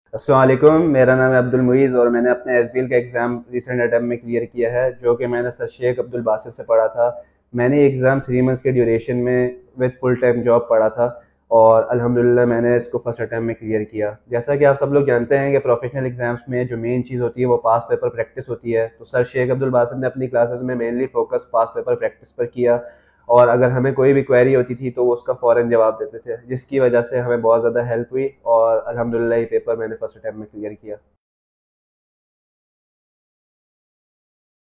अस्सलाम वालेकुम। मेरा नाम है अब्दुल मुईज़ और मैंने अपने एसबीएल का एग्ज़ाम रिसेंट अटैम्प्ट में क्लियर किया है, जो कि मैंने सर शेख अब्दुल बासित से पढ़ा था। मैंने ये एग्ज़ाम 3 मंथ्स के ड्यूरेशन में विद फुल टाइम जॉब पढ़ा था और अल्हम्दुलिल्लाह मैंने इसको फर्स्ट अटैम्प्ट में क्लियर किया। जैसा कि आप सब लोग जानते हैं कि प्रोफेशनल एग्ज़ाम्स में जो मेन चीज़ होती है वो पास पेपर प्रैक्टिस होती है। तो सर शेख अब्दुल बासित ने अपनी क्लासेस में mainly focus past paper practice पर किया और अगर हमें कोई भी क्वेरी होती थी तो वो उसका फ़ौरन जवाब देते थे, जिसकी वजह से हमें बहुत ज़्यादा हेल्प हुई और अल्हम्दुलिल्लाह ये पेपर मैंने फर्स्ट अटैम्प्ट में क्लियर किया।